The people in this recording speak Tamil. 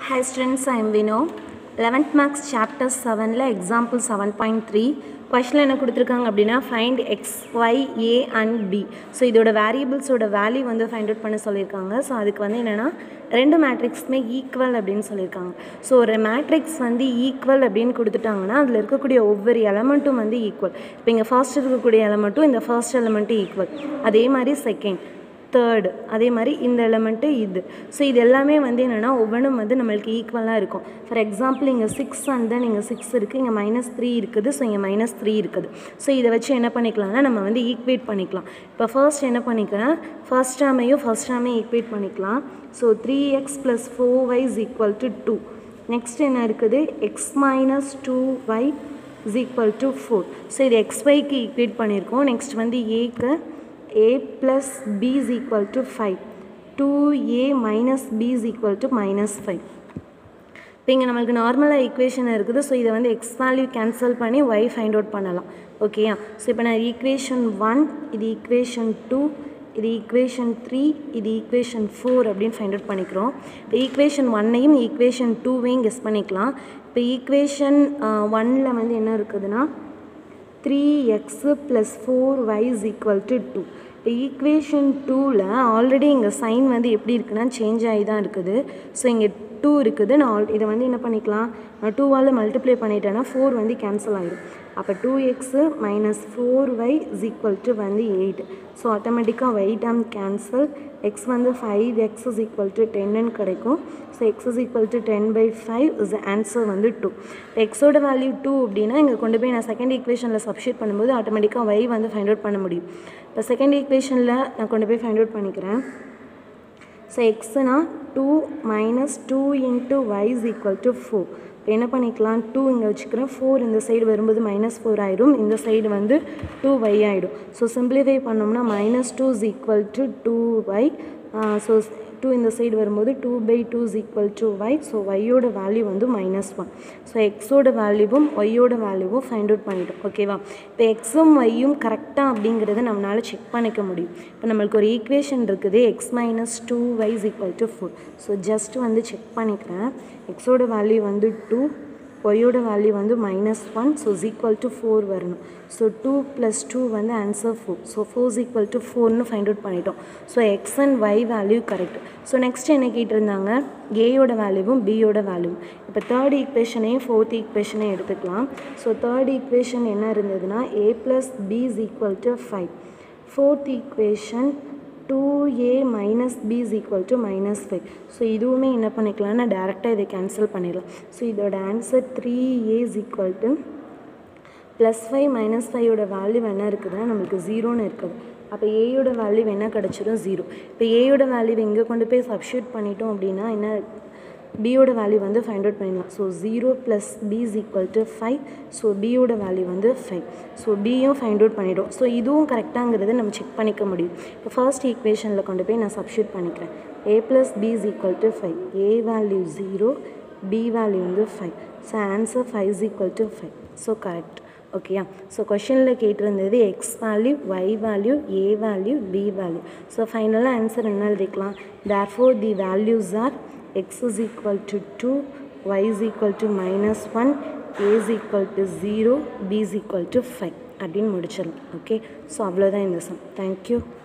Hi students, I am Vino. 11th Maths-Chapter 7 example 7.3 question என்ன கொடுத்திருக்காங்க அப்படினா find x, y, a and b. So இதோட variables ஓட value வந்து find out பண்ண சொல்லிருக்காங்க. So அதுக்கு வந்து என்னன்னா ரெண்டு மேட்ரிக்ஸ்மே ஈக்குவல் அப்படினு சொல்லிருக்காங்க. So ஒரு மேட்ரிக்ஸ் வந்து ஈக்குவல் அப்படினு கொடுத்துட்டாங்கன்னா அதுல இருக்கக்கூடிய ஒவ்வொரு எலிமெண்ட்டும் வந்து ஈக்குவல். இப்போ இங்க ஃபர்ஸ்ட் இருக்கக்கூடிய எலிமெண்ட்டும் இந்த ஃபர்ஸ்ட் எலிமெண்ட் ஈக்குவல். அதே மாதிரி செகண்ட் third அதே மாதிரி இந்த எலிமெண்ட் இது. ஸோ இது எல்லாமே வந்து என்னென்னா ஒவ்வொன்றும் வந்து நம்மளுக்கு ஈக்குவலாக இருக்கும். ஃபார் எக்ஸாம்பிள் இங்கே 6 அண்ட் தென் இங்கே 6 இருக்குது, இங்கே -3 இருக்குது, ஸோ இங்கே -3 இருக்குது. ஸோ இதை வச்சு என்ன பண்ணிக்கலாம்னா நம்ம வந்து ஈக்குவேட் பண்ணிக்கலாம். இப்போ ஃபர்ஸ்ட் என்ன பண்ணிக்கலாம், ஃபர்ஸ்ட் டேர்மையும் ஈக்குவேட் பண்ணிக்கலாம். So 3x + 4y = 2. நெக்ஸ்ட் என்ன இருக்குது, x - 2y = 4. ஸோ இது xyக்கு ஈக்குவேட் பண்ணியிருக்கோம். நெக்ஸ்ட் வந்து ஏக்கு a plus b is equal to 5. 2a minus b is equal to -5. இப்போ இங்கே நம்மளுக்கு நார்மலாக ஈக்குவேஷன் இருக்குது. ஸோ இதை வந்து எக்ஸ் வேல்யூ கேன்சல் பண்ணி y ஃபைண்ட் அவுட் பண்ணலாம். ஓகேயா? ஸோ இப்போ நான் ஈக்குவேஷன் 1, இது ஈக்குவேஷன் 2, இது ஈக்குவேஷன் 3, இது ஈக்குவேஷன் 4 அப்படின்னு ஃபைண்ட் அவுட் பண்ணிக்கிறோம். இப்போ ஈக்குவேஷன் 1ஐயும் ஈக்குவேஷன் 2வையும் கெஸ் பண்ணிக்கலாம். இப்போ ஈக்குவேஷன் 1ல் வந்து என்ன இருக்குதுன்னா 3x + 4y = 2. இப்போ ஈக்குவேஷன் 2ல் ஆல்ரெடி இங்கே சைன் வந்து எப்படி இருக்குன்னா சேஞ்ச் ஆகி தான் இருக்குது. ஸோ இங்கே 2 இருக்குது. நான் இதை வந்து என்ன பண்ணிக்கலாம், நான் 2ஆல் மல்டிப்ளை பண்ணிட்டேன்னா 4 வந்து கேன்சல் ஆகிடும். அப்போ 2x - 4y = வந்து 8. ஸோ ஆட்டோமேட்டிக்காக y டேர்ம் கேன்சல், x வந்து 5x = 10ன்னு கிடைக்கும். ஸோ x = 10/5 இஸ் ஆன்சர் வந்து 2. இப்போ எக்ஸோட வேல்யூ 2 அப்படின்னா இங்கே கொண்டு போய் நான் செகண்ட் ஈக்குவேஷனில் சப்ஸ்டியூட் பண்ணும்போது ஆட்டோமேட்டிக்காக y வந்து ஃபைண்ட் அவுட் பண்ண முடியும். இப்போ செகண்ட் ஈக்குவேஷனில் நான் கொண்டு போய் ஃபைண்ட் அவுட் பண்ணிக்கிறேன். ஸோ எக்ஸ்னா 2 - 2 × y = 4. இப்போ என்ன பண்ணிக்கலாம், 2 இங்கே வச்சுக்கிறேன், 4 இந்த சைடு வரும்போது -4 ஆயிடும், இந்த சைடு வந்து 2y ஆகிடும். ஸோ சிம்பிளிஃபை பண்ணோம்னா -2 = 2y. ஸோ 2 இந்த சைடு வரும்போது 2/2 = y. ஸோ yயோட வேல்யூ வந்து -1. ஸோ எக்ஸோட வேல்யூவும் ஒய்யோட வேல்யூவும் ஃபைண்ட் அவுட் பண்ணிட்டோம். ஓகேவா? இப்போ எக்ஸும் ஒய்யும் கரெக்டாக அப்படிங்கிறத நம்மளால் செக் பண்ணிக்க முடியும். இப்போ நம்மளுக்கு ஒரு ஈக்குவேஷன் இருக்குது, x - 2y = 4. ஸோ ஜஸ்ட் வந்து செக் பண்ணிக்கிறேன். எக்ஸோட வேல்யூ வந்து 2, ஒய்யோட வேல்யூ வந்து -1. ஸோ = 4 வரணும். ஸோ 2 + 2 வந்து ஆன்சர் 4. ஸோ 4 = 4ன்னு ஃபைண்ட் அவுட் பண்ணிட்டோம். So x and y value correct. So next என்ன கேட்டிருந்தாங்க, ஏயோட வேல்யூவும் பியோட வேல்யூவும். இப்போ தேர்ட் ஈக்குவேஷனையும் ஃபோர்த் ஈக்குவேஷனையும் எடுத்துக்கலாம். ஸோ தேர்ட் ஈக்குவேஷன் என்ன இருந்ததுன்னா a + b = 5. Fourth equation 2a - b = -5. So இதுவுமே என்ன பண்ணிக்கலாம்னா டேரெக்டாக இதை கேன்சல் பண்ணிடலாம். ஸோ இதோட ஆன்சர் 3a = +5 - 5யோட வேல்யூ என்ன இருக்குதுன்னா நம்மளுக்கு 0ன்னு இருக்குது. அப்போ ஏயோட வேல்யூ என்ன கிடச்சிரும், 0. இப்போ ஏயோட வேல்யூ எங்கே கொண்டு போய் சப்ஸ்டியூட் பண்ணிட்டோம் அப்படின்னா என்ன, பியோட வேல்யூ வந்து ஃபைண்ட் அவுட் பண்ணிடலாம். So 0 + b = 5. ஸோ பியோட வேல்யூ வந்து 5. ஸோ பியும் ஃபைண்ட் அவுட் பண்ணிவிடும். ஸோ இதுவும் கரெக்டாங்கிறத நம்ம செக் பண்ணிக்க முடியும். இப்போ ஃபர்ஸ்ட் ஈக்குவேஷனில் கொண்டு போய் நான் சப்ஸ்டியூட் பண்ணிக்கிறேன். a + b = 5. a value 0, b value வந்து 5. So answer 5 = 5. So correct. ஓகேயா? ஸோ கொஷனில் கேட்டிருந்தது x value, y value, A value, B value. So ஃபைனலாக ஆன்சர் என்ன எழுதிக்கலாம், therefore the values are x = 2, y = -1, a = 0, b = 5 அப்படின்னு முடிச்சிடலாம். ஓகே, ஸோ அவ்வளோதான் இந்த சம். தேங்க்யூ.